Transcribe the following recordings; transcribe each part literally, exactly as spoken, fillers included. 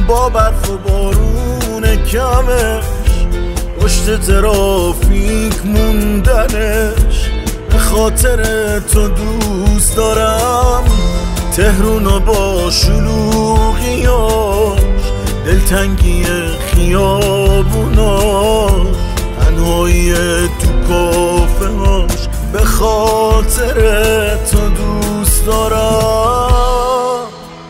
با برف و بارون کمش، پشت ترافیک موندنش. به خاطر تو دوست دارم تهرونو با شلوغیاش، دلتنگی خیابوناش، تنهایی تو کافه هاش. به خاطر تو دوست دارم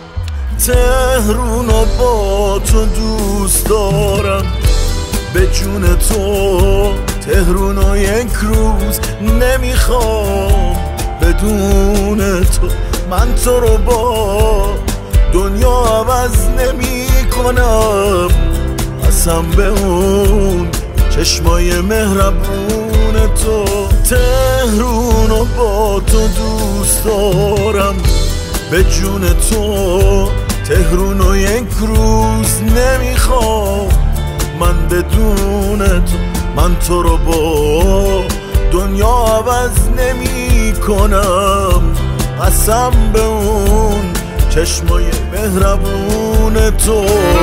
تهرونو با تو دوست دارم. به جون تو تهرونو یک روز نمیخوام بدون تو. من تو رو با دنیا عوض نمی کنم، قسم به اون چشمای مهربون تو. تهرونو با تو دوست دارم، به جون تو تهرونو یک روز نمیخوام من بدون تو. من تو رو با دنیا عوض نمی کنم، قسم به اون چشمای مهربون تو.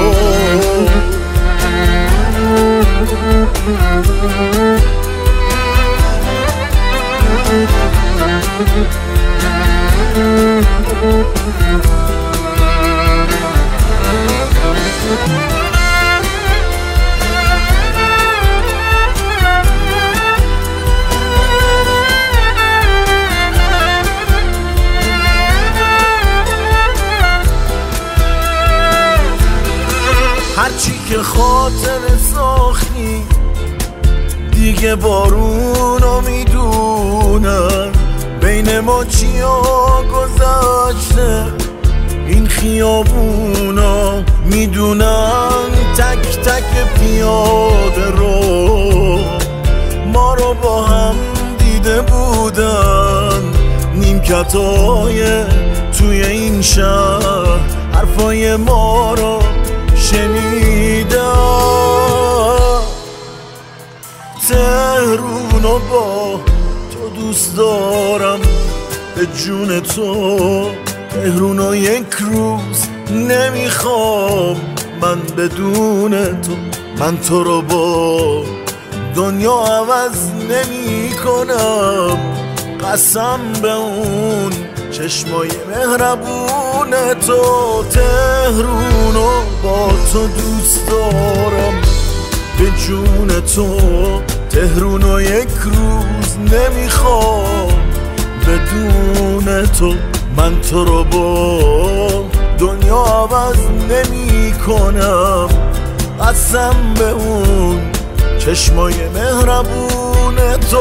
هرچی که خاطر ساختی دیگه بارونو میدونن، بین ما چیا گذشته این خیابونا میدونن. تک تک پیاده رو ما رو با هم دیده بودن، نیمکتای توی این شهر حرفای ما رو شنیدم. تهرونو با تو دوست دارم، به جون تو تهرونو یک روز نمیخوام من بدون تو. من تو رو با دنیا عوض نمی کنم، قسم به اون چشمای مهربون تو. تهرونو با تو دوست دارم، به جون تو تهرونو یک روز نمیخوام بدون تو. من تو رو با دنیا عوض نمی کنم، قسم به اون چشمای مهربون تو.